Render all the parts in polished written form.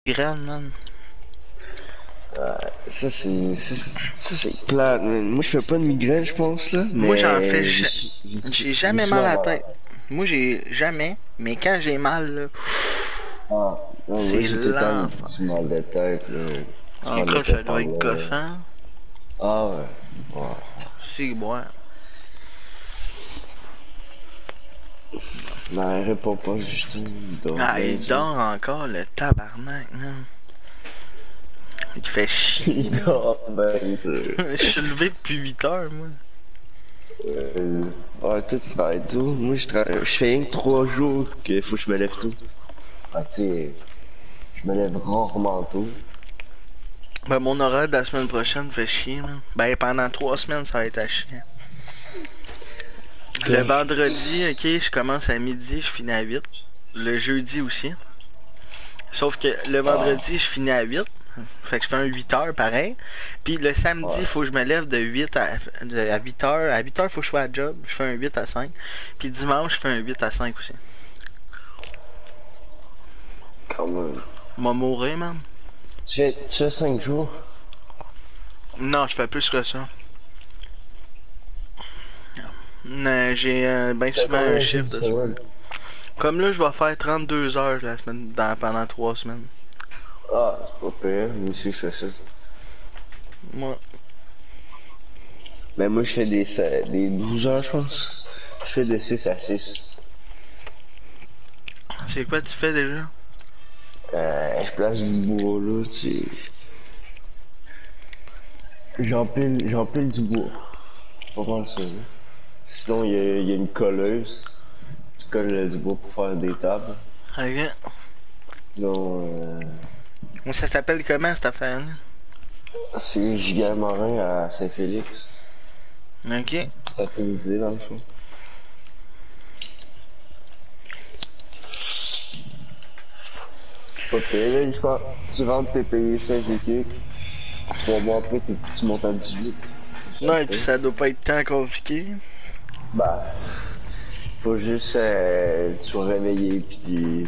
migraine, man. Ça c'est plate, man. Moi je fais pas de migraine je pense là, Moi, j'en fais... mais J'ai j'ai jamais mal souvent à la malade. tête. Moi, j'ai jamais. Mais quand j'ai mal, là, Ah, non, moi c'est j'ai tout le temps un l'enfer. petit mal de tête là. Petit En mal de cas, ça tête doit en être bas là. goffant. Ah ouais. Ouais. C'est bon. Mais réponds pas Justin, il dort Ah, bien il dur. dort encore, le tabarnak, man. Il te fait chier, Il là. dort bien dur. Je suis levé depuis 8 heures, moi. Ouais, toi tu travailles tôt. Moi je fais rien que 3 jours qu'il faut que je me lève tôt. Ah, tu sais, je me lève rarement tôt. Ben, mon horaire de la semaine prochaine fait chier, man. Ben, pendant 3 semaines, ça va être à chier. Le Correct. vendredi, ok, je commence à midi, je finis à 8. Le jeudi aussi. Sauf que le Ah, vendredi, je finis à 8. Fait que je fais un 8 heures pareil. Puis le samedi, il ouais. faut que je me lève de 8 à 8 heures. À 8 heures, il faut que je sois à job. Je fais un 8 à 5. Puis dimanche, je fais un 8 à 5 aussi. Quand même. M'a mourir, man. Tu fais 5 jours? Non, je fais plus que ça. J'ai bien T'as souvent un combien de jours shift de de soir. semaine? Comme là, je vais faire 32 heures la semaine, pendant 3 semaines. Ah, c'est pas pire, moi aussi je fais ça. Moi, Mais moi je fais des 12 heures je pense. Je fais de 6 à 6. c'est quoi tu fais déjà? Je place du bois là, tu sais. J'empile du bois. Pas mal ça, là. Sinon il y a une colleuse. Tu colles du bois pour faire des tables. Ok. Sinon, Ça s'appelle comment cette affaire-là? c'est Giga Marin à Saint-Félix. Ok. C'est à Tunisie dans le fond. C'est pas pire, là, je crois. Tu rentres, t'es payé 16 équipes. 3 mois après, tu montes à 18. Ça Non, et puis fait. ça doit pas être tant compliqué. Bah, faut juste te réveiller pis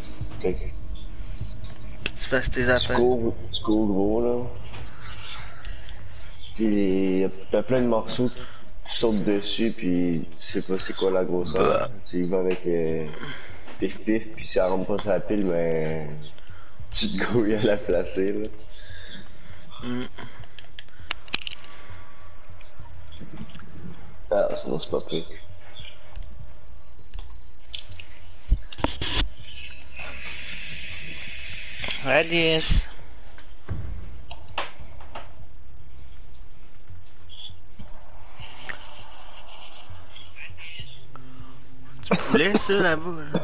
Puis tu fasses tes affaires. tu cours gros là. T'as plein de morceaux, tu sautes dessus puis tu sais pas c'est quoi la grosseur. Bah. Tu y vas avec pif pif puis ça rentre pas sa pile mais tu te grouilles à la placer là. Hmm. Ah, sinon c'est pas pire. Alice. Du poulet, ça, là-bas, là.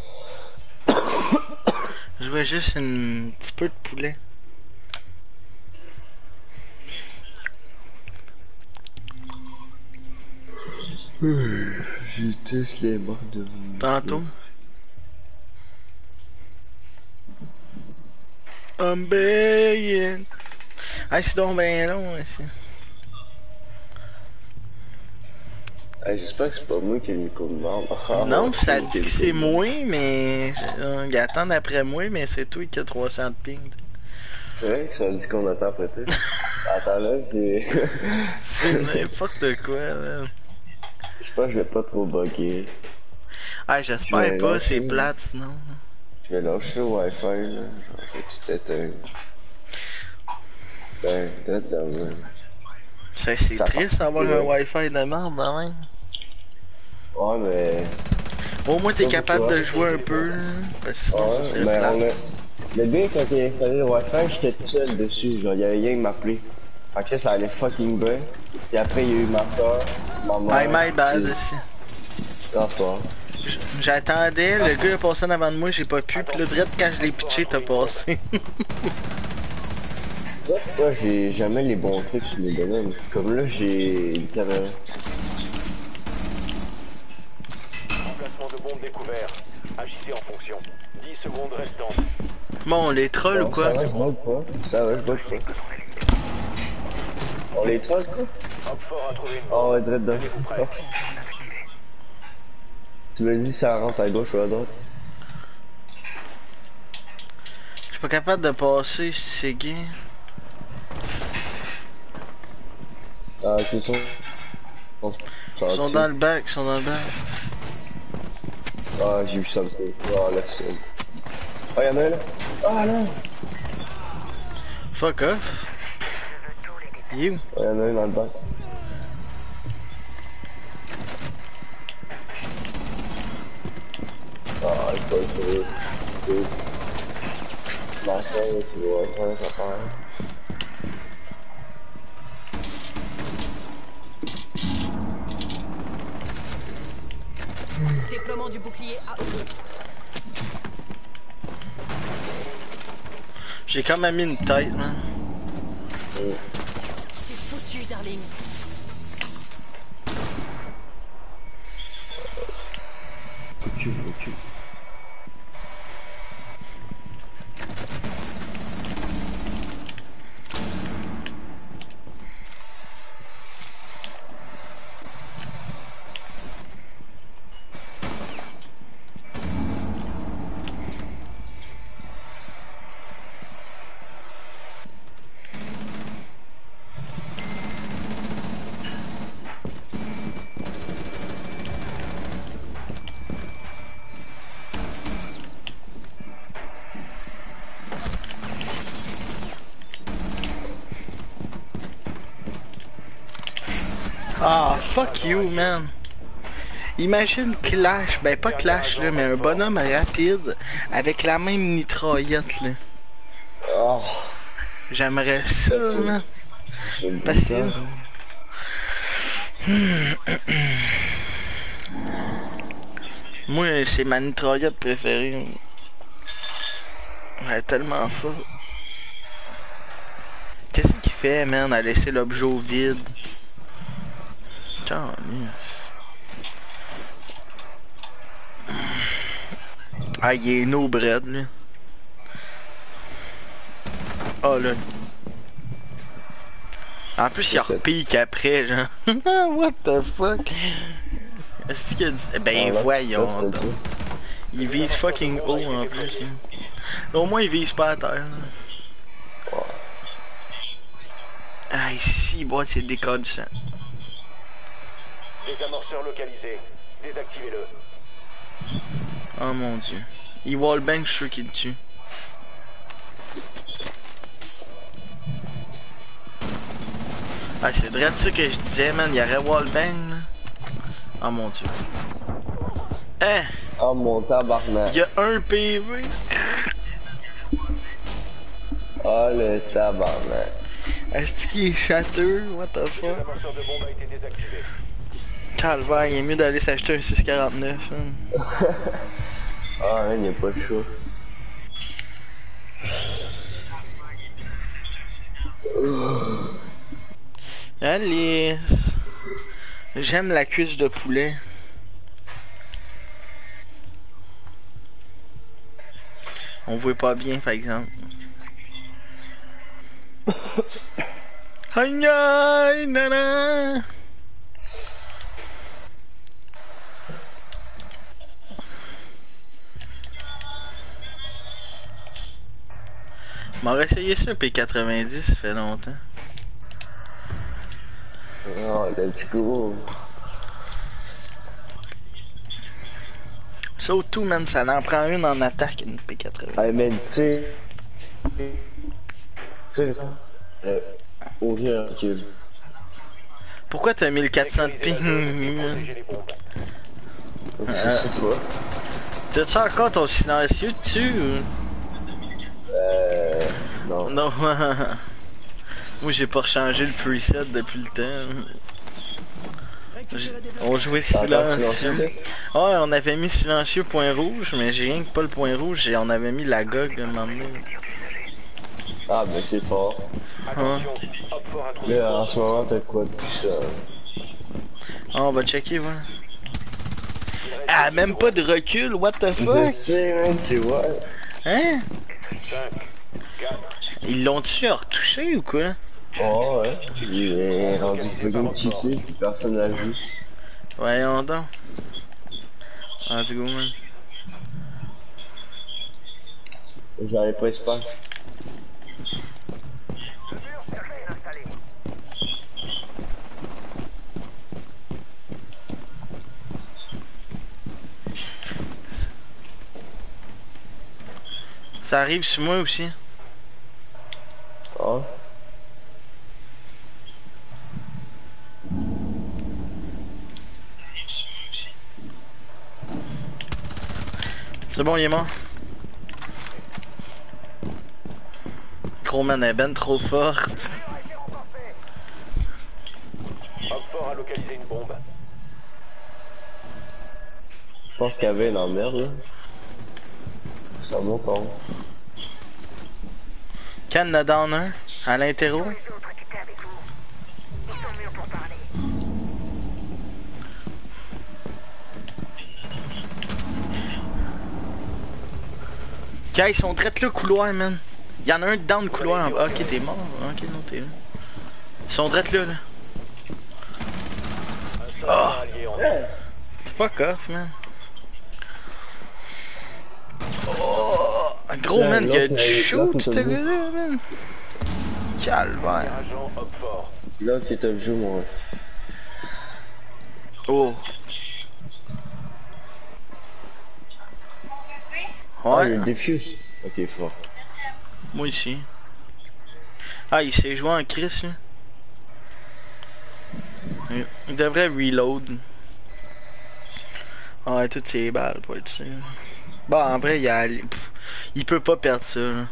Je vois juste un petit peu de poulet. Je teste les marques de Tantôt. I'm begging. Ah, c'est donc ben long, ici. J'espère que c'est pas moi qui ai le micro de marde. Ah ouais, Non, c'est ça moi qui dit ai que le micro c'est de marde. moi, mais. Ils attendent après moi, mais c'est toi qui as 300 de ping. C'est vrai que ça dit qu'on attend après toi. Attends là, puis C'est n'importe quoi, là. j'espère que je vais pas trop bugger. Ah, Je j'espère vais pas, c'est lâcher, plate sinon. je vais lâcher le Wi-Fi là. Je vais tout éteindre. C'est Ça triste d'avoir un partirait. Wi-Fi de merde, quand même. Ouais, mais Au moins, je t'es sais pas capable pourquoi. de jouer un peu, là, parce que sinon, ça Ouais, serait mais plate. le gars, quand il a installé le Wi-Fi, j'étais tout seul dessus. Genre, il y avait rien qui m'appelait. Fait que là, ça allait fucking bien. Puis après, il y a eu ma soeur, ma Hey, mère, my bad, puis ici. l'enfant. J'attendais, le gars a passé en avant de moi, j'ai pas pu, pis là, direct quand je l'ai pitché, t'as passé. Moi, j'ai jamais les bons trucs sur mes domaines. Comme là, j'ai une caméra. Emplacement de bombe découvert. Agissez en fonction. 10 secondes restantes. Bon, les trolls ou Bon, quoi? ça va, je bug pas. Ça va, je bug pas. On les troll, quoi? Hop fort a trouvé une Ah bombe. ouais, direct dedans. Tenez-vous prêts. Tu me dis ça rentre à gauche ou à droite? Je pas capable de passer si c'est gay. Ah, ok, ça. Ils sont dans le bac, ils sont dans le bac. Ah, j'ai vu ça un peu. Ah, là, c'est. Ah, y'en a un là. Ah, non. Fuck off. Il est où? Ah, y'en a un dans le bac. Ah, il faut être. La scène, tu vois, ça part. Déploiement du bouclier à eux. J'ai quand même mis une tête, man. C'est foutu, darling. Ok. Ah, fuck you, man. Imagine Clash, ben pas Clash là, mais un bonhomme rapide avec la même mitraillette là. Ah, J'aimerais ça, man. j'aime Parce ça. que... Moi, c'est ma mitraillette préférée. Elle est tellement forte. Qu'est-ce qu'il fait, man, à laisser l'objet au vide? Calisse. Ah, il est no bread, lui. Oh, là. En plus, il repique après, genre. What the fuck? Est-ce qu'il a dit... Ben, voyons. Donc. Il vise fucking haut, en plus. Là. Au moins, il vise pas à terre, là. Ah, ici, bon, c'est décolle, ça. Désamorceur localisé. Désactivez-le. Oh mon dieu. Il wallbang, je suis sûr qu'il le tue. Ah, c'est vrai de ça que je disais, man. Il y aurait wallbang, là. Oh mon dieu. Hein? Oh mon tabarnak. Il y a un PV. Oh le tabarnak. Est-ce qu'il est châteux? What the fuck? Désamorceur de bombe a été désactivé. Calvaire, il est mieux d'aller s'acheter un 649. Hein. Ah, il n'y a pas de choix. Allez. J'aime la cuisse de poulet. On voit pas bien, par exemple. Aïe aïe, nana. M'aurait essayé ça P90, ça fait longtemps. Oh, let's go. Sauf tout, man, ça en prend une en attaque, une P90. Hey, man, tu sais. Tu sais, ça. Ouvrir un kill. Pourquoi t'as 1400 de ping? Protégez les bombes. Je sais pas. T'as-tu encore ton silencieux dessus ou? Non. Non. Moi j'ai pas rechangé le preset depuis le temps. On jouait silencieux. Ouais, on avait mis silencieux point rouge, mais j'ai rien que pas le point rouge et on avait mis la GOG à un moment donné. Ah, ben c'est fort. Attention, hop fort à trouver. Là, en ce moment, t'as quoi de puissant? Ah, on va checker, voilà. Ah, même pas de recul, what the Je fuck? sais, man, tu vois. Hein? 5, 4, Ils l'ont-tu retouché ou quoi? Oh, ouais. Il est rendu fucking cheaté, puis personne l'a vu. Voyons donc. Let's go, man. J'avais pas espoir. Ça arrive sur moi aussi. Ah. C'est bon, il est mort. Gros man est ben trop forte. Op 4 a localisé une bombe. Je pense qu'il y avait une emmerde là. Ça monte en haut. Canada down un, à l'interro. Quand ils sont traite le couloir, man. Y'en a un dans le couloir. Ah, ok, t'es mort. Ok, non, t'es là. Ils sont traite là, là. Un allié en Fuck off, man. Oh, gros, Ouais, man, il y a l'autre, du shoot, l'autre, ce t'as vu. gars-là, man. Calvaire. agent Op 4. Là, qui est le jeu, mon. Oh. Ah, il y Ouais, a le defuse. Ok, fort. moi aussi. Ah, il s'est joué en Chris, là. Il devrait reload. Ah, ouais, toutes ses balles pour être sûr. Bon, en vrai, il peut pas perdre ça, là.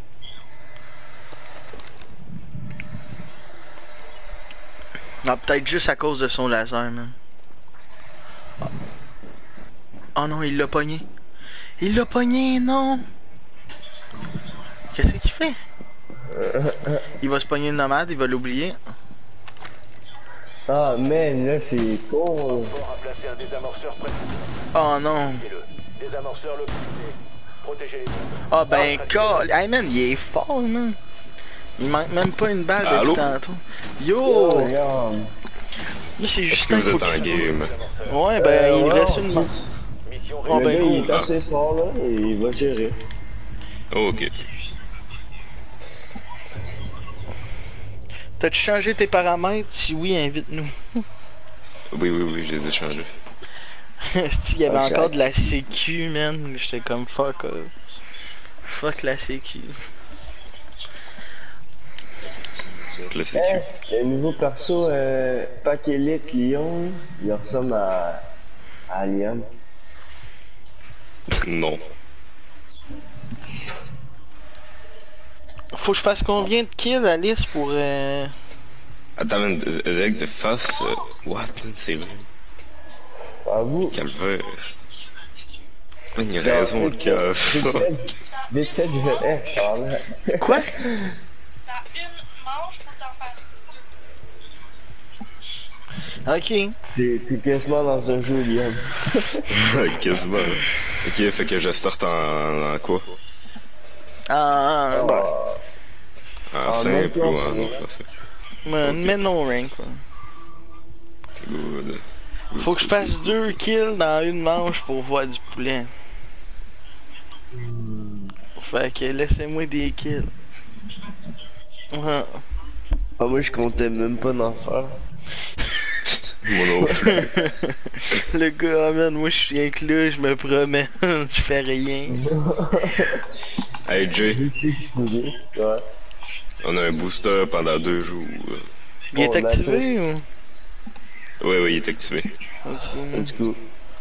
Non, peut-être juste à cause de son laser, man. Oh non, il l'a pogné. Il l'a pogné, non! Qu'est-ce qu'il fait? Il va se pogner une nomade, il va l'oublier. Ah, man, là, c'est con. Op 4 a placé un désamorceur près de vous. Oh non! Le désamorceur localisé. Protégez les bombes. Ah ben, call! Hey man, il est fort, man! Il manque même pas une balle depuis Allô? tantôt. Oh, Yo! regarde. Là, c'est Est-ce juste que vous faut êtes en qu'il- game? Ouais, ben, il ouais, reste une main. Mission Oh, Le ben, gars, il cool. est assez fort, là, et il va gérer. Oh, ok. T'as-tu changé tes paramètres? Si oui, invite-nous. Oui, je les ai changés. S'il y avait Ah, encore Jack. de la sécu, man, j'étais comme fuck. Fuck la sécu. Classique. Le nouveau perso, Pack Elite Lyon, il ressemble à Liam. Non. Faut que je fasse combien de kills, Alice, pour Attends, man, direct de face. What, man, c'est vrai. À vous. Calvaire. Man, il a raison, le cave. Vite fait, je vais. Pardon. Quoi? Dans une manche, faut t'en faire. Ok. T'es quasiment dans un jeu, Liam. Quasiment. Ok, fait que je starte en quoi? Ah, bah. En En simple implant, ou en c'est autre façon? Mais no rank, quoi. Good. Faut que je fasse 2 kills dans une manche pour voir du poulet. Fait que laissez-moi des kills. Ouais. Ah, moi, je comptais même pas d'en faire. Moi non plus. Le gars, oh man, moi je suis inclus, je me promets, je fais rien. Hey Jay, Ouais. on a un booster pendant 2 jours. Il est Bon, activé ou? Ouais, il est activé. Let's go.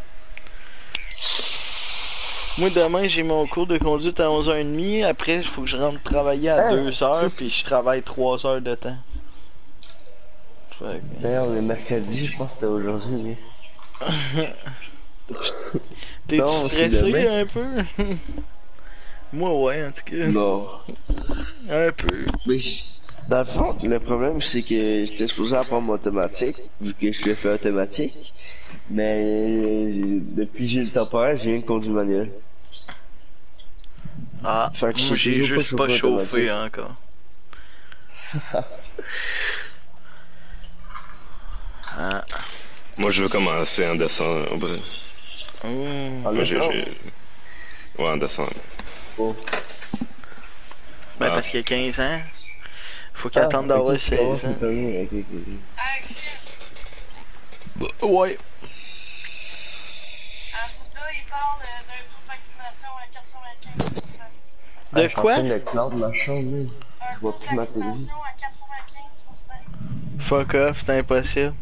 Moi demain j'ai mon cours de conduite à 11h30, après il faut que je rentre travailler à 2h, puis je travaille 3 heures de temps. Fait que- D'ailleurs, le mercredi, je pense que c'était aujourd'hui, mais. T'es-tu Non, c'est stressé demain. un peu? Moi ouais, en tout cas. Non. Un peu. Mais dans le fond, le problème, c'est que j'étais supposé apprendre mon automatique, vu que je l'ai fait automatique. Mais depuis que j'ai le temporaire, j'ai rien conduit manuel. Ah, Fait que moi c'est j'ai toujours juste pas pas chauffé chauffé encore. Ah. Moi je veux commencer en décembre. Oh. En Moi décembre? Ouais, en décembre. Oh. Ben, Ah. parce qu'il y a 15 ans. Faut qu'il attende d'avoir 16 ans. Ouais. Arruda, il parle d'un taux de vaccination à 95%. De quoi? Je suis en train de cloud ma chambre, là. Un Je taux vois de plus ma télé. vaccination à 95%. Fuck off, c'est impossible.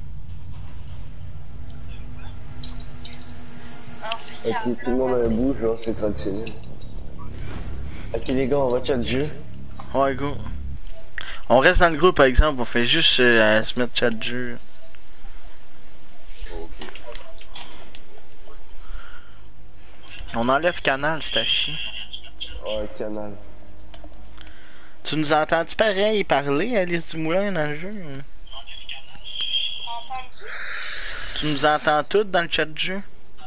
Ok, tout le monde a un bout, genre c'est traditionnel. Ok les gars, on va chat de jeu. Ouais, go. On reste dans le groupe par exemple, on fait juste à se mettre chat de jeu. Ok. On enlève canal, c'est à chier. Ouais, canal. Tu nous entends-tu pareil parler, Alice Dumoulin, dans le jeu? Tu nous entends toutes dans le chat de jeu?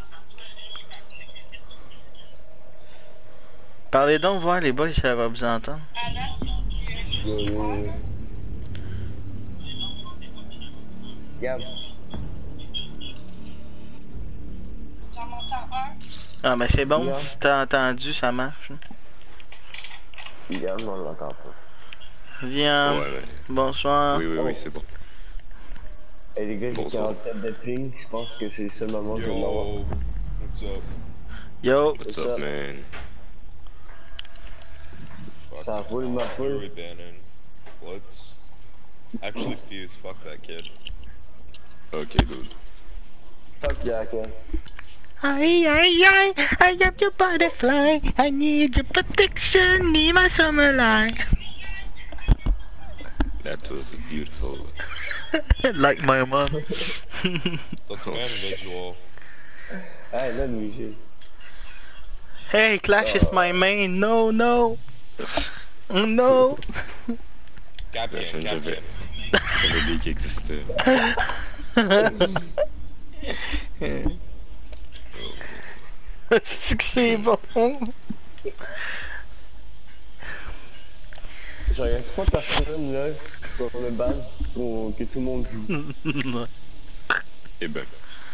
Parlez donc voir les boys si ça va vous entendre. Yo, yo. Gab. J'en entends un. Ah mais c'est bon, Yeah. si t'as entendu, ça marche. Gab, on l'entend pas. Viens, Ouais, ouais. bonsoir. Oui, oui, oui, c'est bon. Et les gars, j'ai Bonsoir. 40 têtes de ping, je pense que c'est le seul moment que je vais l'avoir. Yo, what's up? Yo, What's What's up, up? man? Fuck. Ça roule ma poule. Fury Bannon. Let's actually fuse. Fuck that kid. Ok, good. Fuck Jack, hein. I am your butterfly. I need your protection, need my summer light. That was beautiful. Like my mom. Let's ban visual. Hey, là, Michel. Hey, Clash is my main. No, no. No. Gap game, gap J'avais game. j'avais oublié qu'il existait. C'est que c'est bon. Genre, y'a 3 personnes là pour le ban pour que tout le monde joue. Eh ben,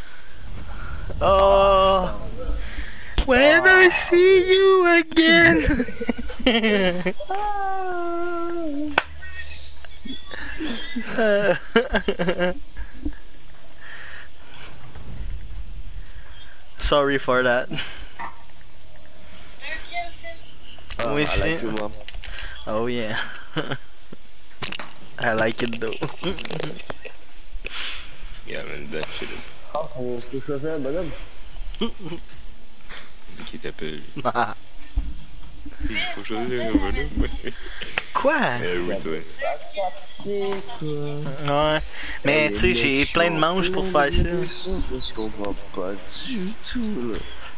Oh. When I see you again. Sorry for that. Ah, Oui, I like c'est- you, mom. Oh yeah. I like it though. yeah, man, that shit is... Ah, on peut choisir un bonhomme? C'est qui t'appelle? Il faut choisir un bonhomme. Quoi? Eh oui, toi. Ouais. Mais tu sais, j'ai plein de manches pour faire ça. Je comprends pas du tout, là.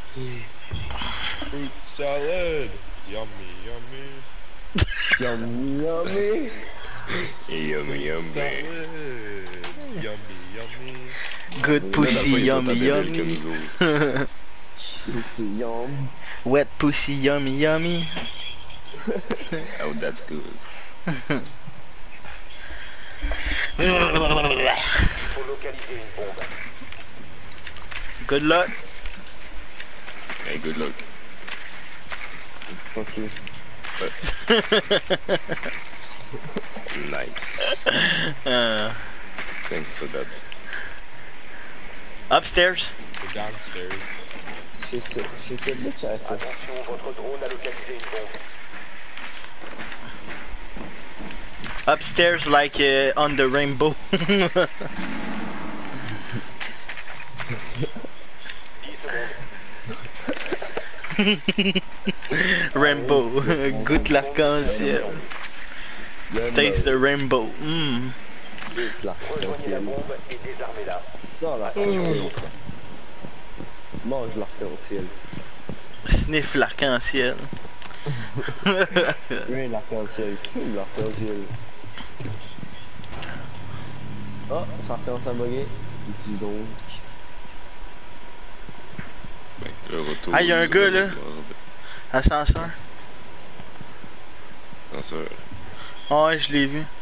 Fruit salad. Yummy, yummy. Yummy, yummy. Yummy, yummy. Salad. Yummy, yummy. Good pussy, yummy, Comme yummy. nous autres. C'est yum. Wet pussy, yummy, yummy. Oh, that's good. Il faut localiser une bombe. Good luck. Hey, good luck. Fuck you. Nice. Thanks for that. Upstairs. We're downstairs. C'est ça, bitch, à ça. Attention, votre drone a localisé une bombe. Upstairs like on the rainbow. 10 secondes. Rainbow. Goûte l'arc-en-ciel. Taste the rainbow. Mm. Rejoignez la L'arc-en-ciel. bombe et désarmez-la. Ça, l'arc-en-ciel. Mange l'arc-en-ciel. Sniff l'arc-en-ciel. Oui, l'arc-en-ciel. Fume l'arc-en-ciel. Oh, ça recommence à bugger. Dis donc. Ben, le retour. Ah, y a un du gars, là. Overlord. Ascenseur. Non, ça. Ouais, je l'ai vu.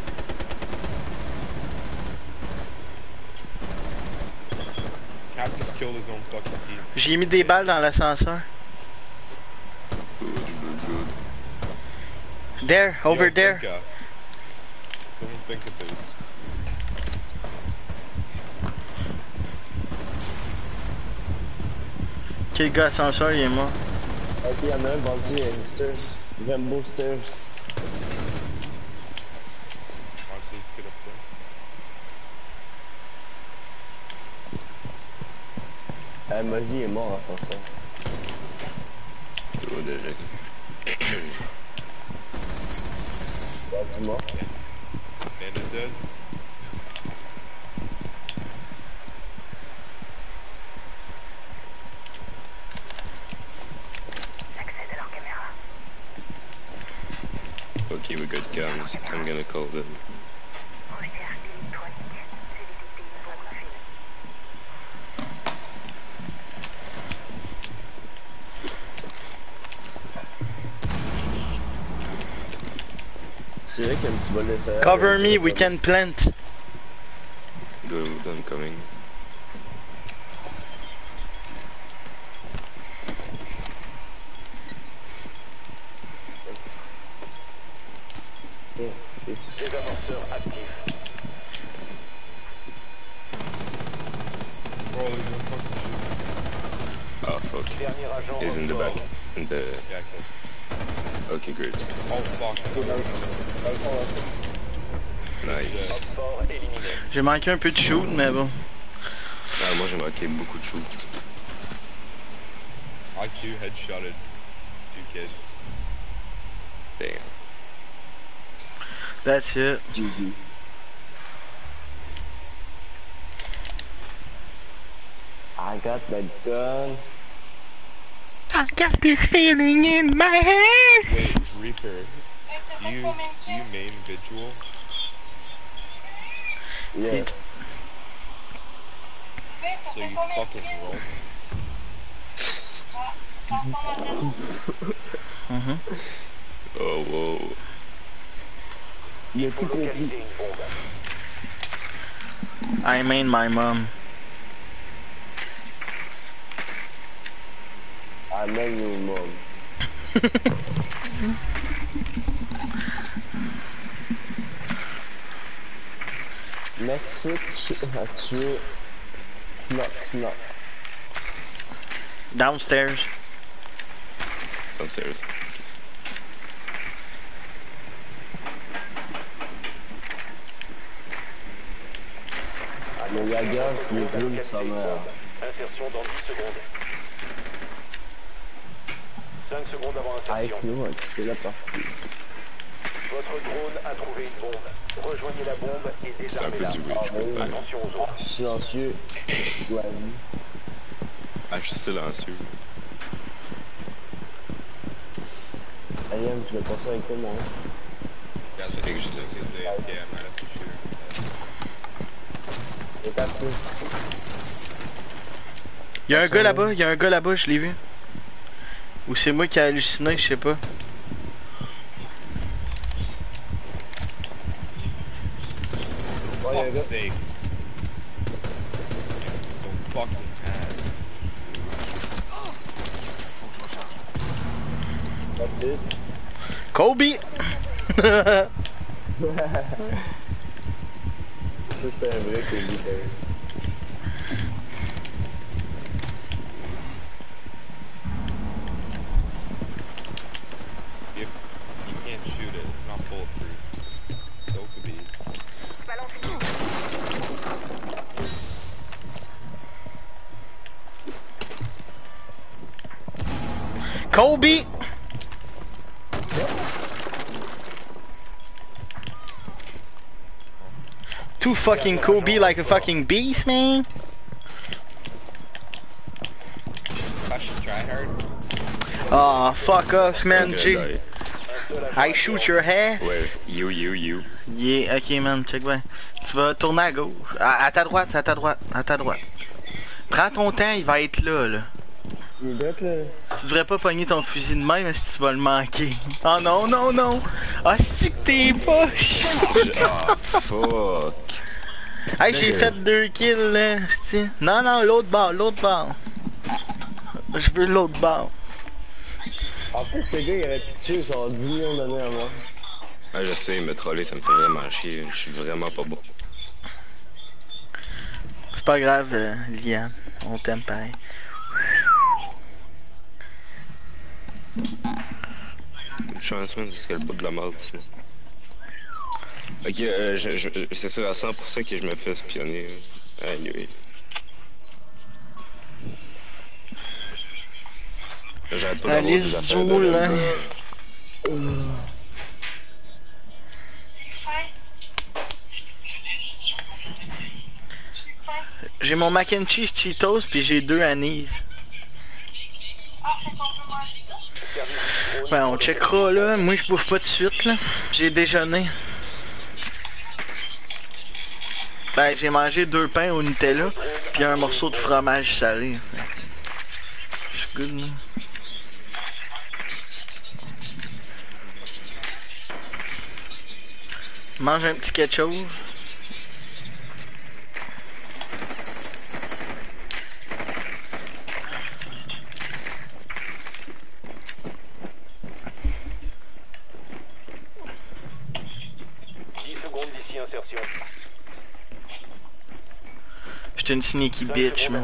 Cap just killed his own fucking team. J'ai mis des balles dans l'ascenseur. Good, good, good. There, over Yo, there. Finka. Someone think of this. Quel gars ascenseur, il est mort. Ok, il y en a un vendu Stairs. Jumbo Stairs. Watch this kid up there. Mozi est mort en ascenseur. Oh, déjà. Ouais, mort. And is dead. Okay, we got guns. I'm gonna call them. C'est vrai qu'il y a un petit bol de serre. Cover me, we can plant. Good, I'm coming. Désamorceur actif. Bro, there's no fucking shit. Oh, fuck. Dernier agent He's in the encore. back. In the... Yeah, okay. Okay, great. Oh fuck. Nice. Homme fort éliminé. J'ai manqué un peu de shoot, mais bon. Ah, moi j'ai marqué beaucoup de shoot. IQ headshotted 2 kids. Damn. That's it. GG. I got the gun. I got this feeling in my head. Wait, Reaper, Hey, do c'est you pas combien do you main Vigil? Yeah. So you fucking roll? Oh, whoa. Il a tout compris. Localiser une bombe. I mean my mom. I know you, mom. Mexique a tué Knock Knock. Downstairs. Downstairs. Le Yaga qui brûle sa mère. Insertion dans 10 secondes. 5 secondes avant Avec insertion. nous, tu là partout. Votre drone a trouvé une bombe. Rejoignez la bombe et C'est un peu désarmez-la. du bruit, je peux pas. Attention aux autres. Silencieux, de la vie. Ah, je suis silencieux. Ayam, je vais passer avec toi, mon. Guys, I think she looks as AFK. I might have to shoot her. Et t'as pris. Y'a un gars là-bas, y'a un gars là-bas, je l'ai vu. Ou c'est moi qui ai halluciné, je sais pas. Ouais, y'a un Fuck's gars. sakes. So fucking mad. That's it. Kobe! Ça, c'était un vrai Kobe, t'as vu. You can't shoot it. It's not bulletproof. So could be. Kobe! Too fucking Kobe like a fucking beast, man. I should try hard. Aw, fuck off, man, I'm G. gonna die. I shoot your ass. Where? You. Yeah, ok, man, check bien. Tu vas tourner à gauche. À ta droite, à ta droite, à ta droite. Prends ton temps, il va être là, là. Il est drôle, là. Tu devrais pas pogner ton fusil de même si tu vas le manquer. Oh non, non, non! Ah, c'est que t'es poche! Ah, fuck. Hey, j'ai fait 2 kills, là, c'ti. Non, non, l'autre bord, l'autre bord. Je veux l'autre bord. En plus, ce gars, il aurait pu tuer genre 10 millions d'années avant. Ah, je sais, me troller, ça me fait vraiment chier. Je suis vraiment pas bon. C'est pas grave, Liam. On t'aime pareil. Chance, man, c'est ce qu'elle bout de la merde, ça. Ok, c'est sûr à 100% que je me fais espionner. Anyway. J'arrête pas d'avoir des Alice affaires de Zoul, hein. J'ai mon mac and cheese Cheetos puis j'ai 2 anis. Ben on checkera là, moi je bouffe pas de suite là. J'ai déjeuné. Ben j'ai mangé 2 pains au Nutella puis un morceau de fromage salé. Je suis good là. Mange un petit quelque chose. J'étais une sneaky bitch, man.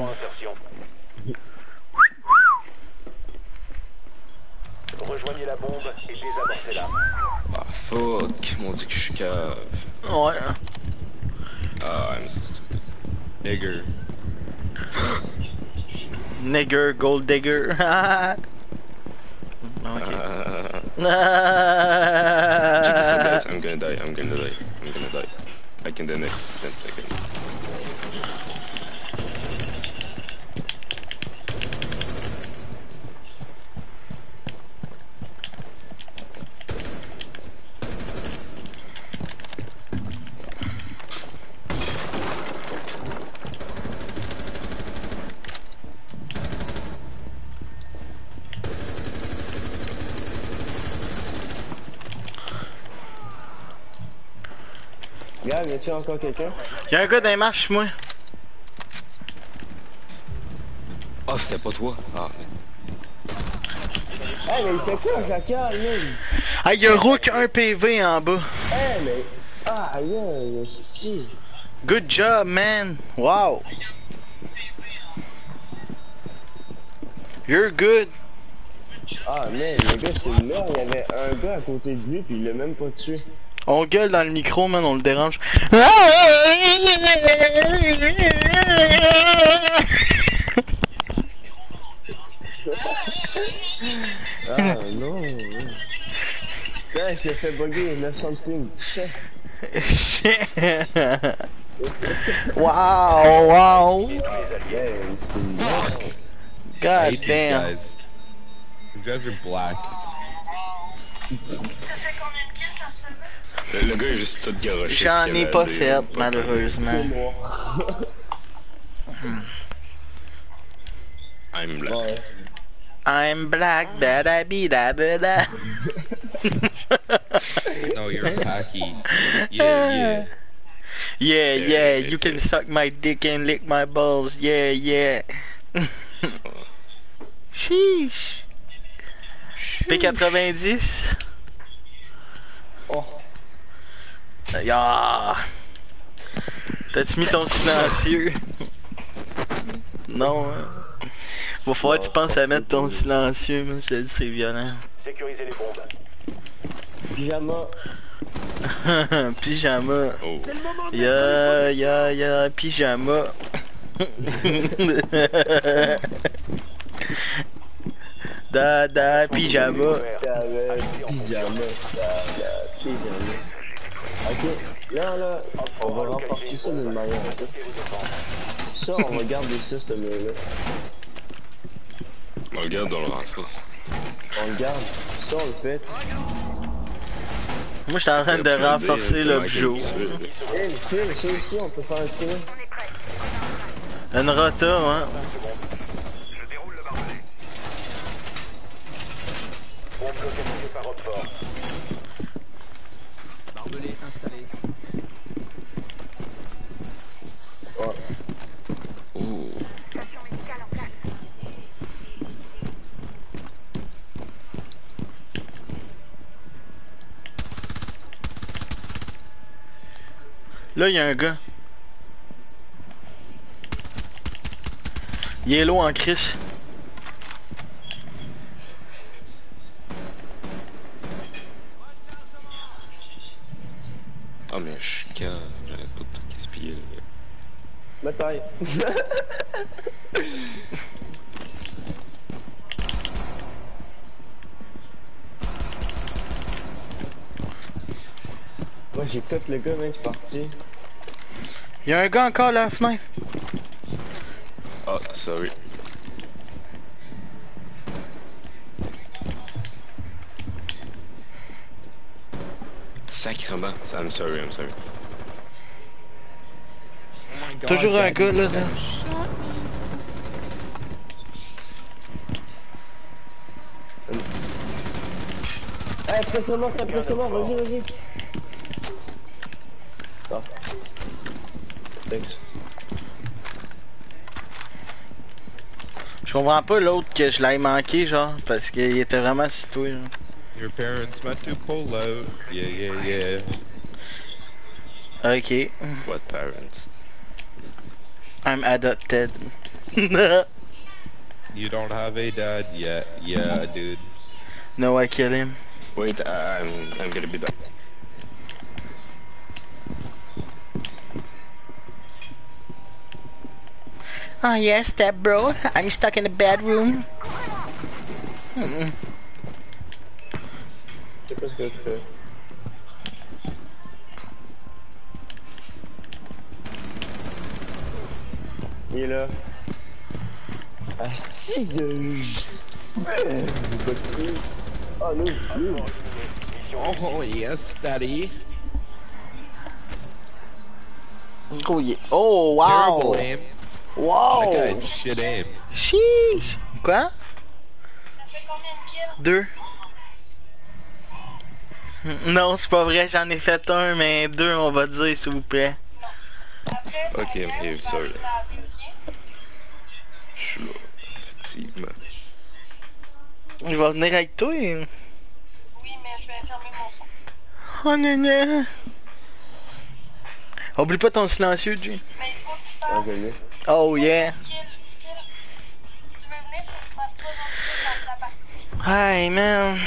Rejoignez la bombe et désamorcez-la. Ah, fuck. Mon dieu que je suis cave. Ouais. Ah, I'm so stupid. Nigger. Nigger, gold digger. Ok. Check this out, guys. I'm gonna die. I'm gonna die. I'm gonna die. Like in the next 10 seconds. Gars, y a-tu encore quelqu'un? Y'a un gars dans les marches, moi. Oh, c'était pas toi. Ah, Hey, mais il fait quoi, Jacques, lui? Ah, y'a Rook 1 PV en bas. Hey, mais. Ah, aïe, c'est. Good job, man. Wow. You're good. Ah, man, le gars, c'est là, il y avait un gars à côté de lui, puis il l'a même pas tué. On gueule dans le micro, man, on le dérange. Ah, non. Putain, je l'ai fait bugger 900 ping, tu sais. Wow, wow. Yeah, c'était une blague. I God hate these damn. guys. These guys are black. le gars est juste tout garoché. J'en ce qu'il ai avait pas à dire. fait, malheureusement. I'm black. Ouais. I'm black, da da be da ba da. No, you're hacky. Yeah, Yeah, yeah, you can suck my dick and lick my balls. Yeah, yeah. Sheesh. P90. Oh. Ya. T'as-tu mis ton silencieux? Non, hein? Va falloir que tu penses à mettre ton silencieux, mais je te dis, c'est violent. Sécurisez les bombes. Pyjama. Pyjama. Oh. Ya, pyjama. Da, pyjama. Pyjama. Pyjama. Ok, là, on va remporter ça d'une manière. Ça, on va garder ça, ce mur-là. On le garde dans le renforce. On le garde. Ça, on le fait. Moi, j'étais en train de renforcer l'objet. Hey, Phil, ça aussi, on peut faire un truc. Une rota, hein. Bombe localisée par Rockford. Barbelé installé. Oh. Là, il y a un gars. Il est low en crise. Ah, mais je suis calme, j'arrête pas de tout gaspiller. Bataille. Moi j'ai cut le gars, mec, je suis parti. Il y a un gars encore à la fenêtre. Ah, sorry. Sacrement, I'm sorry. Toujours un gars là. Eh, presque mort, vas-y. Ah. Thanks. Je comprends pas l'autre que je l'ai manqué, genre, parce qu'il était vraiment situé. Genre. Your parents met to pull out. Yeah. Ok. What parents? I'm adopted. You don't have a dad yet. Yeah, dude. No, I kill him. Wait, I'm gonna be done. Oh yeah, step bro. I'm stuck in the bedroom. Je sais pas ce que je fais. Il est là. Asti de... Oh non. Oh, yes, daddy. Oh yeah. Oh wow. Terrible aim. Wow. That guy's shit aim. Chiche. Quoi? Ça fait combien de kills? 2. Non, c'est pas vrai, j'en ai fait un, mais 2 on va dire s'il vous plaît. Après, Ok, ça ok, fait, sorry. ça a vu, ok? Je suis là, effectivement. Je vais venir avec toi. Et... Oui, mais je vais fermer mon son. Oh non non. Oublie pas ton silencieux, G. Mais il faut que tu Ah, fasses je l'ai. Oh yeah. kill. Si tu veux venir, faut que tu fasses pas dans la partie. Hey man.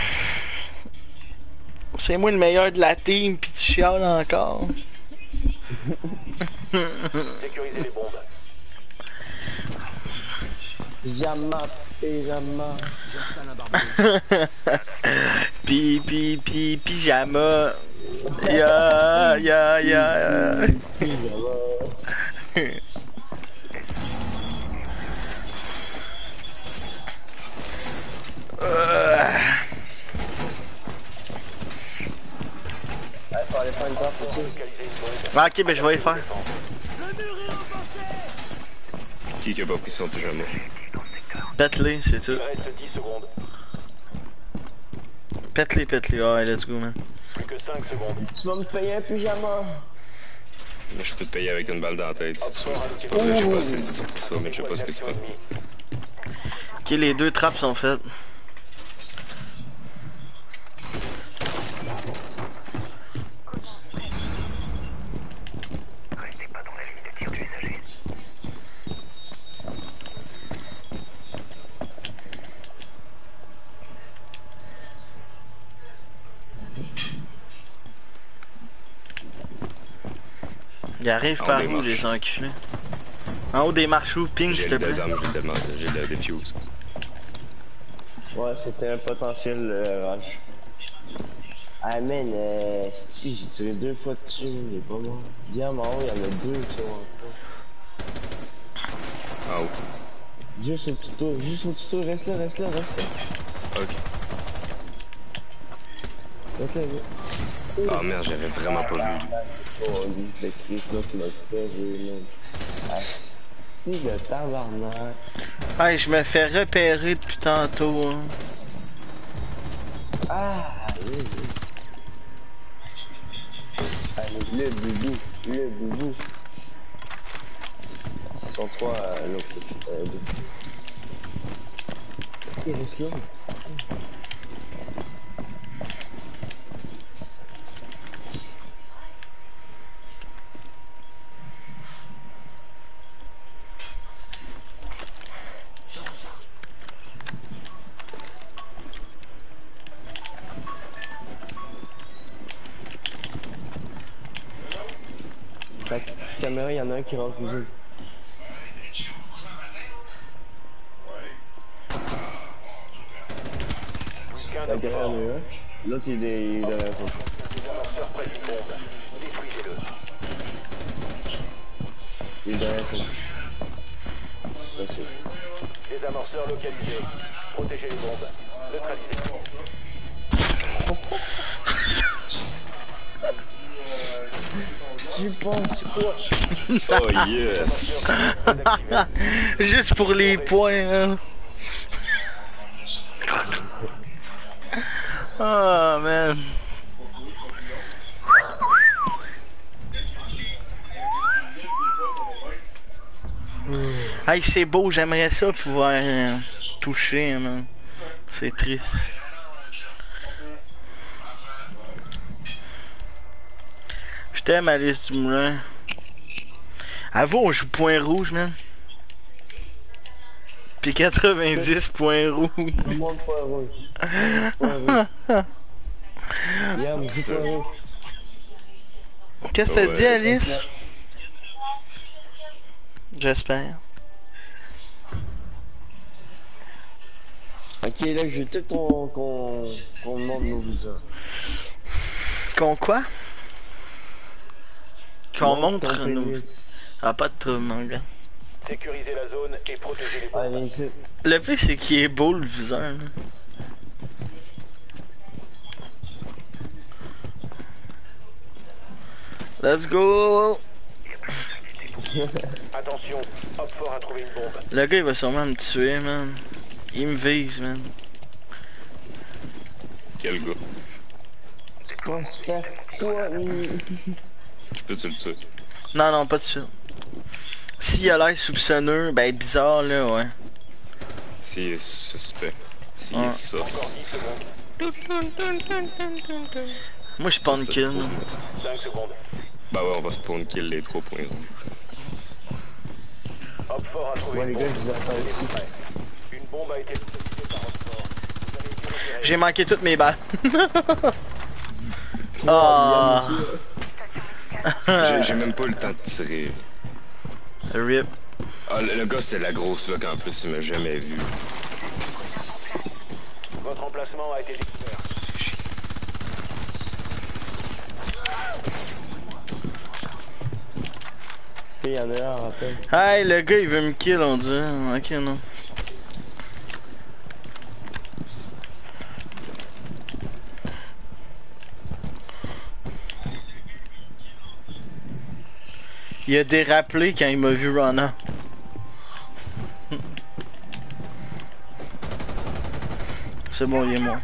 C'est moi le meilleur de la team, pis tu chiales encore. Sécurisez les bombes. Pyjama. Pyjama. Ya. Faut aller faire une passe aussi. Localisez une bombe. Ah, ok, ben je vais y faire. Qui a pas pris son pyjama? Pète-les, c'est tout. Il reste 10 secondes. Pète-les. Alright, let's go, man. Plus que 5 secondes. Tu vas me payer un pyjama. Mais je peux te payer avec une balle dans la tête si tu veux. C'est pas vrai, je sais pas si c'est pour ça, mais je sais pas ce que tu fais. Ok, les 2 trappes sont faites. Ils arrivent par où les enculés? En haut des marches où? Ping s'il te J'ai plaît. des armes, j'ai le defuse. Ouais, c'était un potentiel rush. Ah man, si j'ai tiré 2 fois dessus, il est pas mort. Bien en haut, il y en a 2 qui sont encore. En haut. Juste au petit tour, reste là. Ok. Reste là, Ah merde, j'avais vraiment pas vu. Oh, liste de Chris, là, qui m'a fait rire, man. Ah, si, le tabarnak. Hey, je me fais repérer depuis tantôt. Hein. Ah, oui. Allez, le boubou. Ils sont 3 à l'autre côté. Il reste là. Ta caméra, y'en a un qui rentre cuisine. La caméra, y'en a un. L'autre, il est derrière ça. Désamorceur près d'une bombe. Détruisez-le. Il est derrière ça. Désamorceur localisé. Protégez les bombes. Neutralisez. Tu penses quoi? Oh yes! Juste pour les points, hein. Oh man. Hey, c'est beau, j'aimerais ça pouvoir toucher, man. C'est triste. Je t'aime, Alice du Moulin. Avoue, on joue point rouge, man. Puis 90 points rouge. Tout le monde point rouge. Point rouge. Yam, joue point rouge. Qu'est-ce que t'as Ouais. dit, Alice? J'espère. Ok, là, je veux tout qu'on monte nos visas. Qu'on quoi? Qu'on Monte montre ton nos... pénis. Ah, pas de trouble, mon gars. Sécurisez la zone et protégez les bombes. Allez, ici. Le plus, c'est qu'il est beau, le viseur, là. Let's go! Attention, Hopfort a trouvé une bombe. Le gars, il va sûrement me tuer, man. Il me vise, man. Quel gars? Tu penses faire quoi? Peux-tu le tuer? Non, non, pas de suite. S'il a l'air soupçonneux, ben bizarre, là, ouais. S'il est suspect. S'il Ah. est sauce. Moi, je spawn kill. 5 secondes. Bah ouais, on va spawn kill les 3 points. Hopfort a trouvé Ouais, les une gars, bombe. je vous attends Soyez ici. prêts. Une bombe a été détectée par Hopfort. Vous avez dû repérer. J'ai manqué toutes mes balles. Ah. J'ai même pas eu le temps de tirer. Rip. Ah, le gars c'était la grosse lock en plus, il m'a jamais vu. Votre emplacement a été découvert. Il y en a un, rappelle. Hey, le gars, il veut me kill, on dit. Ok, non. Il a dérapelé quand il m'a vu Rana. C'est bon, il est mort.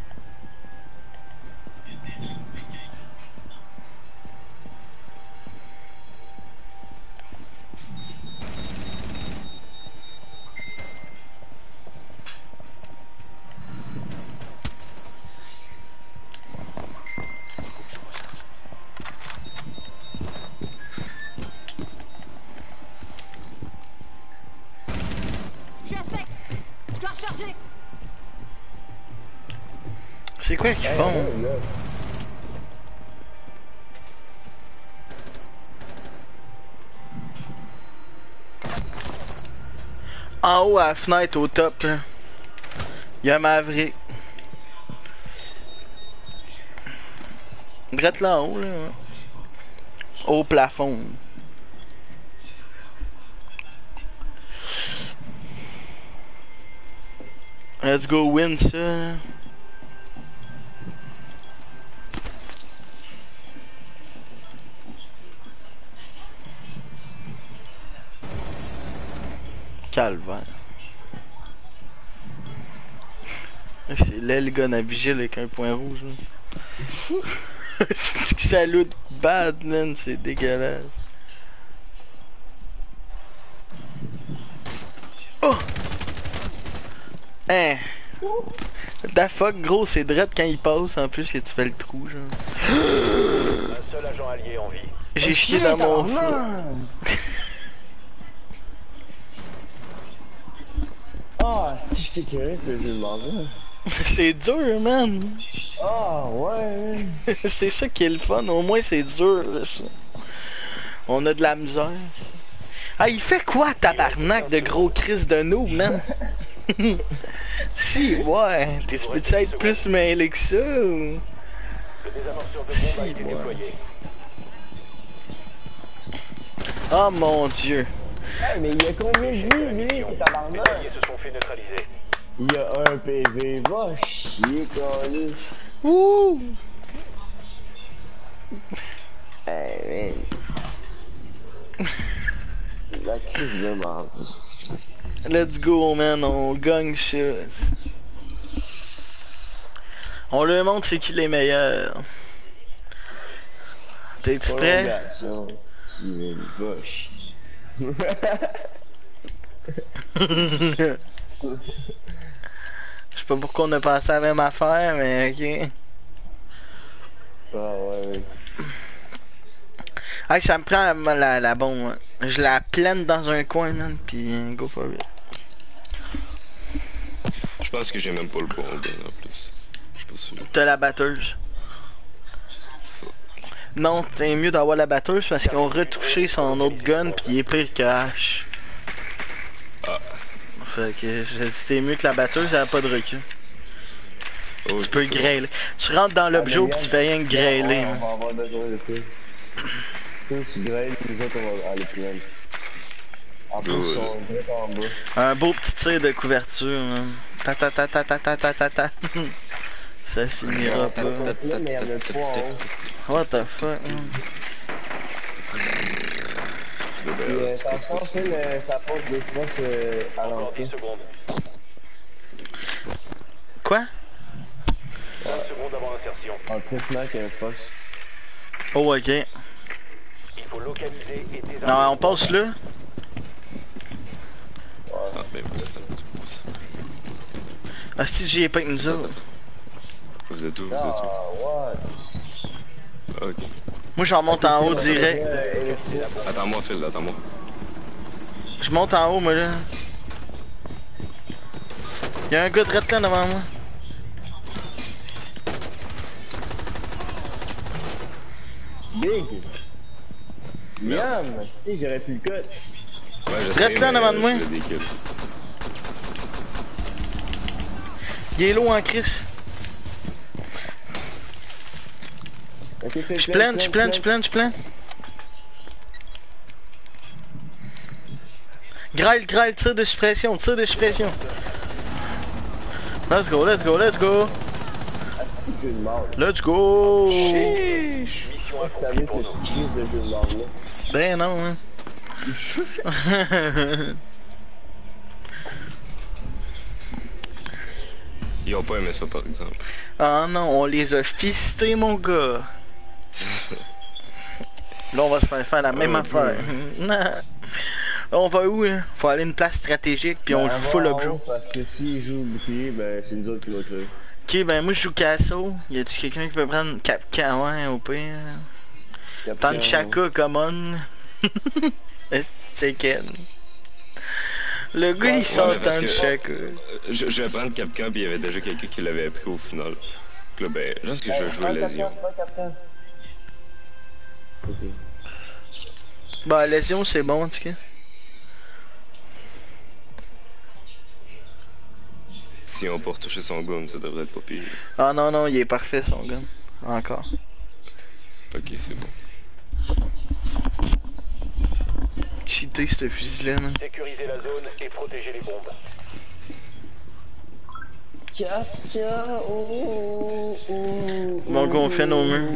Je suis à sec. Je dois recharger. C'est quoi qu'ils font? En haut à la fenêtre au top là. Il y a Maverick. Drette là en haut là. Ouais. Au plafond. Let's go win ça. Calvaire. C'est là le gars à vigile avec un point rouge. C'est que ça loot bad, man. C'est dégueulasse. Oh! Hein! Da fuck, gros, c'est drette quand il passe en plus que tu fais le trou, genre. Un seul agent allié en vie. J'ai chié dans mon feu. Ah, si je t'ai curé, ce jeu de merde. C'est dur, man. Ah, ouais. C'est ça qui est le fun, au moins c'est dur, là, ça. On a de la misère. Ah, il fait quoi, tabarnak de gros Chris de noob, man? Si, ouais, t'es supposé être plus mêlé que ça, ou... Le désamorceur de bombe a Si, été ouais. déployé. Oh mon dieu. Hey, mais il y a combien de vies, lui, Les tabarnak? alliés se sont fait neutraliser. Il y a un PV, va chier, câlisse. Ouh! Hey, man. La crise de merde. Let's go, man, on gagne ça. On leur montre c'est qui les meilleurs. T'es-tu prêt? Prolongation. Tu va chier. Je sais pas pourquoi on a passé à la même affaire, mais ok. Ah ouais. Hey, ça me prend la bombe. Hein. Je la plane dans un coin, man, pis go for it. Je pense que j'ai même pas le bon gun en plus. Je suis pas sûr. T'as la batteuse. Non, c'est mieux d'avoir la batteuse parce qu'ils ont retouché son autre gun pis il est pire que H. Ah. Fait que c'est mieux que la batteuse, elle a pas de recul. Oh, Tu peux c'est bon. grêler. Tu rentres dans l'objet pis tu fais rien que grêler. On Man. va avoir besoin de plus. Toi, tu grêles, nous autres, on va aller plus loin. En plus, Ouais. ils sont direct en bas. Un beau petit tir de couverture. Man. Ta ta ta ta ta ta ta ta ta. Ça finira pas. Là, mais il y en a trois en haut. What the fuck, man. Puis, ça se passe, ça passe des fois à Encore 10 l'entrée. secondes. Quoi? 20 secondes avant l'insertion. En traitement, il y a un poste. Oh, ok. Il faut localiser et désarmer. Non, on passe là. Ah, ben voilà, ça Ah, si j'y ai pas que nous autres. Vous êtes où? Vous êtes Ah, où? what? Ok. Moi, j'en monte en haut direct. Attends-moi, Phil, attends-moi. Je monte en haut, moi, là. Y'a un gars de rette là devant moi. Big! Merde. Yam! Si, j'aurais pu le cut. Ouais, je Reste là, mais, devant de moi. je voulais des kills. Il est low en crise. Ok, fais Je plane, je plane, je plane, je plane. Graille, graille, tir de suppression, tir de suppression. Let's go, let's go, let's go. Asti de jeu de mort. Let's go. Mission T'as accomplie vu pour cette nous. crise de jeu de mort là? Ben non, hein. Ils ont pas aimé ça, par exemple. Ah non, on les a fistés, mon gars. Là, on va se faire la même affaire. Non. On va où, hein? Faut aller à une place stratégique, puis on Ben, joue full va en objet. haut, parce que s'ils jouent le bouclier, ben c'est nous autres qui l'ont tué. Ok, ben moi je joue Castle. Y a-tu quelqu'un qui peut prendre Capcan, ouais, au pire? Tant que Chaka, come on. C'est Ken. Le gars il sort Ouais, parce tant de que- Chaka. Je vais prendre Capcan, puis il y avait déjà quelqu'un qui l'avait appris au final. Puis là, ben, là, ce que je vais jouer à Lésion. Ok. Bah, Lésion c'est bon en tout cas. Si on peut retoucher son gun, ça devrait être pas pire. Ah non, non, il est parfait son gun. Encore. Ok, c'est bon. Cheaté ce fusil-là, man. Sécuriser la zone et protéger les bombes. Tiens, oh. Bon, qu'on fait nos murs.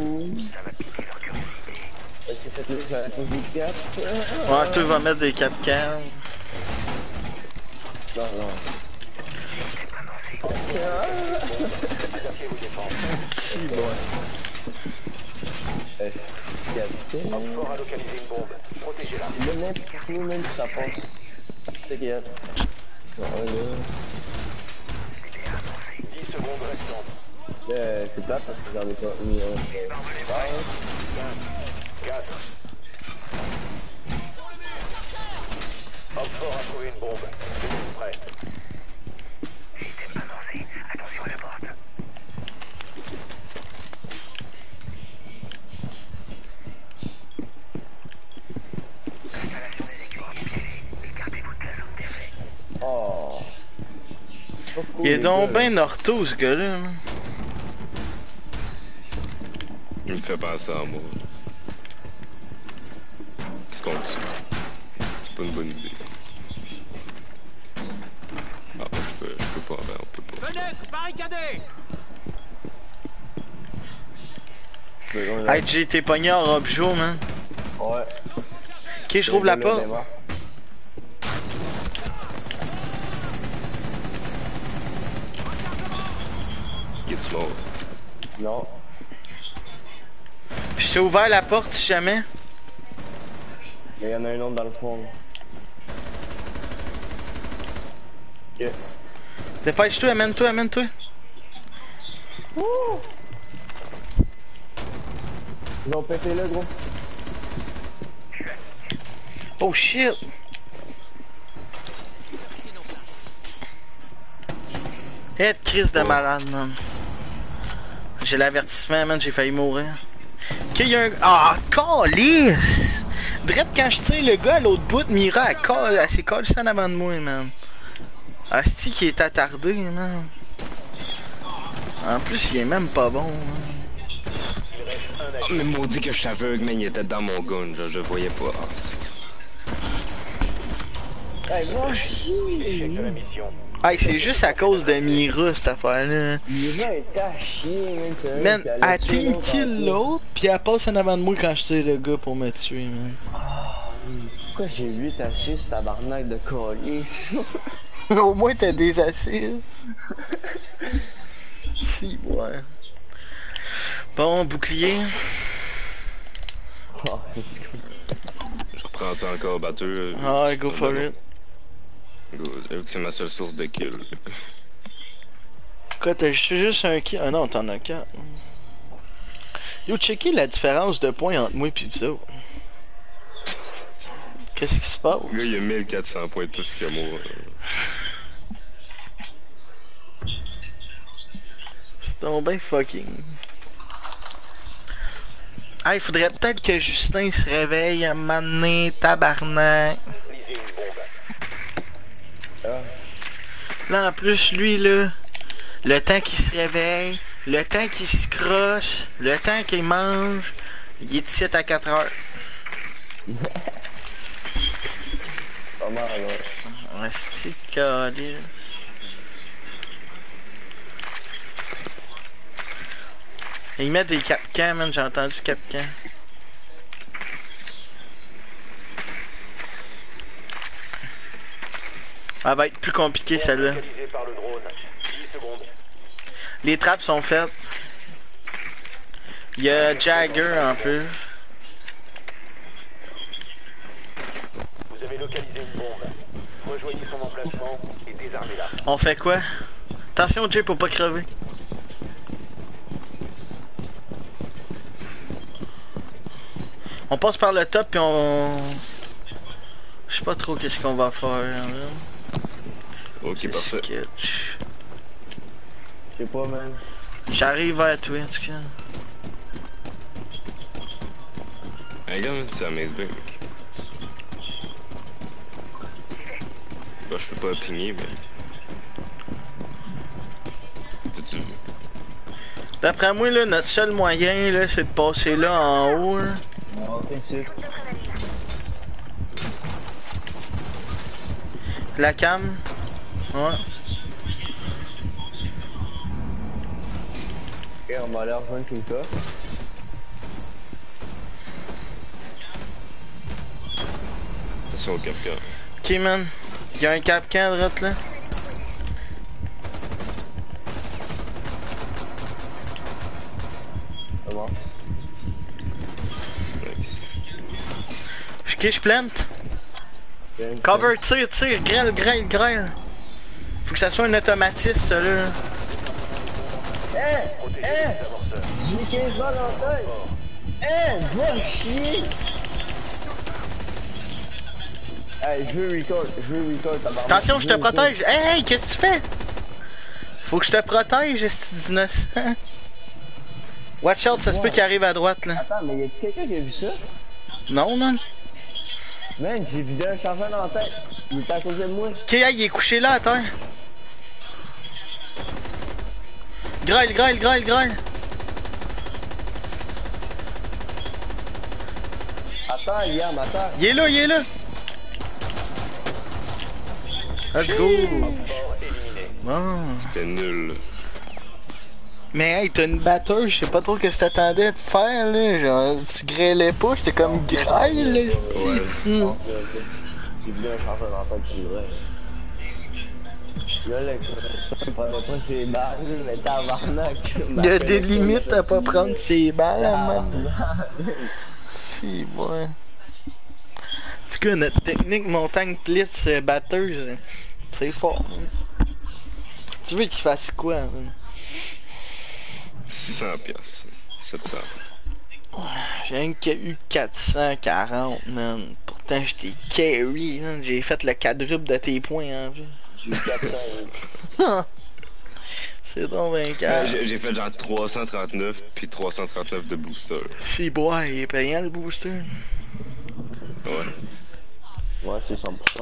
Est-ce que cette liste va la poser 4? Ouais, toi va mettre des Capcan. Non, non. Adaptez vos défenses. Si, bon. Est-ce qu'il y a Homme fort a localisé une bombe. Protégez-la. le mec, tout même ça passe. C'est qu'il y a. Ouais, 10 secondes restantes. c'est plate parce que j'en ai pas mis un. 4. Homme fort a trouvé une bombe. Tenez-vous prêt. cool. Il est les donc gars, ben ortho ce gars-là. Hein. Il me fait penser à moi. Qu'est-ce qu'on tue? C'est pas une bonne idée. Ah, je peux pas, ben, on peut pas. Fenêtre barricadée. Hey, Jay, t'es pogné en robe jaune, man. Ouais. Ok, je rouvre la porte. Il est-tu mort? Non. Je t'ai ouvert la porte si jamais. Mais il y en a un autre dans le fond. Ok. Dépêche-toi, amène-toi, amène-toi. Ils ont pété là, gros. Oh shit! Eh, crise de malade, man. J'ai l'avertissement, man, j'ai failli mourir. Ok, y'a un. Ah, calice! Drette quand je tire le gars à l'autre bout de Mira, elle s'est collée en avant de moi, man. Asti qui est attardé, man. En plus, il est même pas bon, man. Oh, mais maudit que je suis aveugle, man, il était dans mon gun, je voyais pas. Oh, Hey, moi aussi! Échec de la mission. Hey, c'est juste à cause de Mira, cette affaire-là. Mira est à chier, man. C'est Man, vrai qu'elle a elle tué team l'autre kill en plus. l'autre, pis elle passe en avant de moi quand je tire le gars pour me tuer, man. Pourquoi j'ai 8 à 6, tabarnak de collier? Au moins t'as des assises. Si, ouais. Bon, bouclier. Oh, let's go. je reprends ça encore batteur. Ah, go for it. J'avoue que c'est ma seule source de kill. Quoi, t'as juste un kill? Ah non, t'en as 4. Yo, checker la différence de points entre moi pis ça. Qu'est-ce qui se passe? Le gars, il a 1400 points de plus que moi. C'est donc ben fucking. Ah, il faudrait peut-être que Justin se réveille à un moment donné, tabarnak. Lisez une bombe. Là, en plus, lui, là, le temps qu'il se réveille, le temps qu'il se croche, le temps qu'il mange, il est ici à 4 heures. Pas mal, ouais. Resti de calice. Ils mettent des capcans, man, j'ai entendu capcan. Elle va être plus compliquée, celle-là. Localisé par le drone. 10 secondes. Les trappes sont faites. Il y a Jagger en plus. Vous avez localisé une bombe. Rejoignez son emplacement et désarmez-la. On fait quoi? Attention, Jay, pour pas crever. On passe par le top puis on... Je sais pas trop qu'est-ce qu'on va faire. Là. Ok, C'est parfait. sketch. Je sais pas, man. J'arrive vers toi en tout cas. Hey, gars, c'est à Maze Bank. Bah, je peux pas pigner, mais. T'as-tu vu? D'après moi, là, notre seul moyen, là, c'est de passer là en haut. Là. On fait sûr. La cam. Ouais. Ok, on va aller rejoindre Kinka. Attention au capcan. Ok, man. Il y a un capcan à droite là. C'est bon. Nice. Ok, je plante. Cover, tire, grêle. Faut que ça soit un automatisme, ça là. Protégez les amorceurs. J'ai 15 balles en tête! Va chier! Hey, je veux record, tabarnak. Attention, je te protège. Hey, qu'est-ce que tu fais? Faut que je te protège, esti d'innocent. Watch out, ça se peut qu'il arrive à droite là. Attends, mais y'a-tu quelqu'un qui a vu ça? Non, man. Man, j'ai vidé un chargeur dans la tête. Il était à côté de moi. Ok, hey, il est couché là à terre. Graille. Attends, Liam, attends. Il est là. Let's go. Bon. C'était nul. Mais hey, t'as une batteuse, je sais pas trop ce que t'attendais de faire, là. Genre, tu grêlais pas, j'étais comme graille, là. Ouais. J'ai voulu un chanteur dans la tête qui vrai. Là, le prenait pas ses balles, mais tabarnak. Il y a des limites à pas prendre ses balles, man. Si, ouais. En tout cas, notre technique montagne blitz batteuse, c'est fort. Tu veux qu'il fasse quoi, man? 600 piastres. 700. J'ai rien qu'il y a eu 440, man. Pourtant, j'étais carry, man. J'ai fait le quadruple de tes points en vue. J'ai eu 400. C'est donc vainqueur. J'ai fait genre 339 puis 339 de booster. Si, bois, il est payant le booster. Ouais. Ouais, c'est 100%.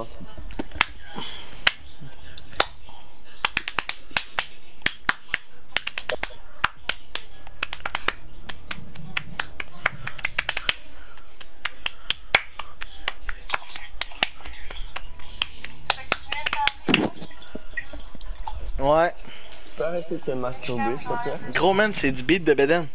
Ouais. Tu peux arrêter de te masturber, s'il te plaît? Gros man, c'est du beat de Beden.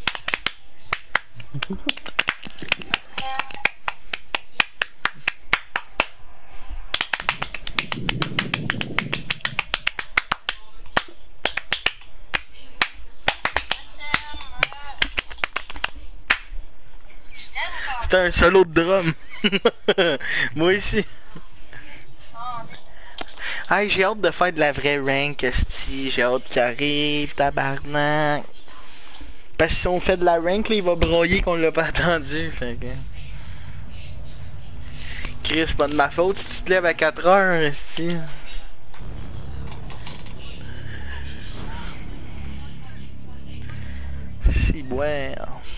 C'était un solo de drum. Moi aussi. Hey, j'ai hâte de faire de la vraie rank, esti. J'ai hâte qu'il arrive, tabarnak. Parce que si on fait de la rank, là, il va broyer qu'on l'a pas attendu. Fait que... Chris, c'est pas de ma faute si tu te lèves à 4 heures, esti. Si, ouais.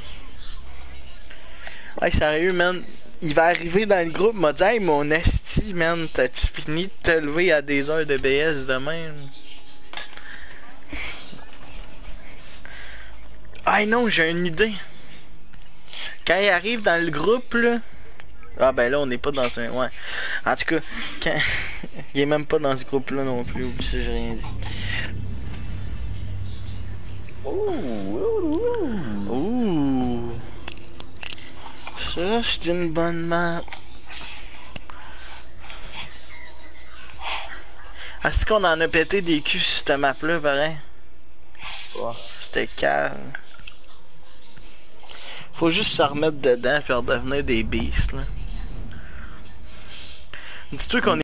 Hey, sérieux, man. Il va arriver dans le groupe, m'a dit, hey, mon esti, man, t'as-tu fini de te lever à des heures de BS demain? Ah non, j'ai une idée. Quand il arrive dans le groupe, là. Ah ben là, on n'est pas dans un. Ouais. En tout cas, quand. Il est même pas dans ce groupe-là non plus, oublie ça, j'ai rien dit. Ouh. Ça, c'est une bonne map. Est-ce qu'on en a pété des culs sur cette map-là, pareil? Ouais. C'était calme. Faut juste se remettre dedans et redevenir des beasts, là. Dis-toi qu'on est